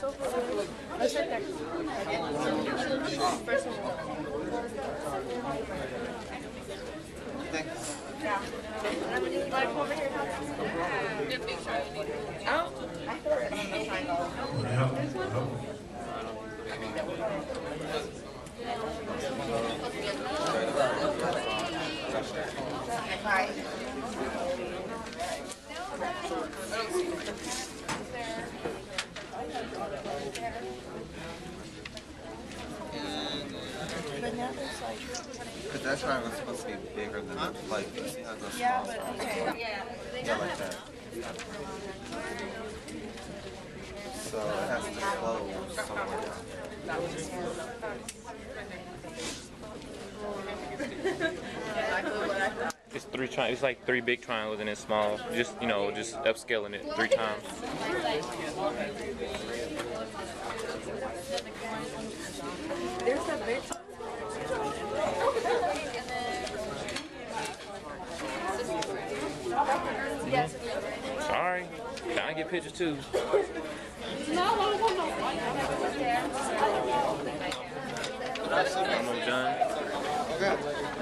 Let's sit there. First one. Thanks. Yeah. And I'm gonna need like over here. Oh, I thought it was a triangle. This one? Bye. But now there's like... Because that triangle's supposed to be bigger than the plate. See how it goes Yeah, small? but okay. Yeah, like that. So it has to close somewhere. It's it's like 3 big triangles and then small. Just just upscaling it 3 times. There's a big... Sorry, I get pictures too. I'm John. Okay.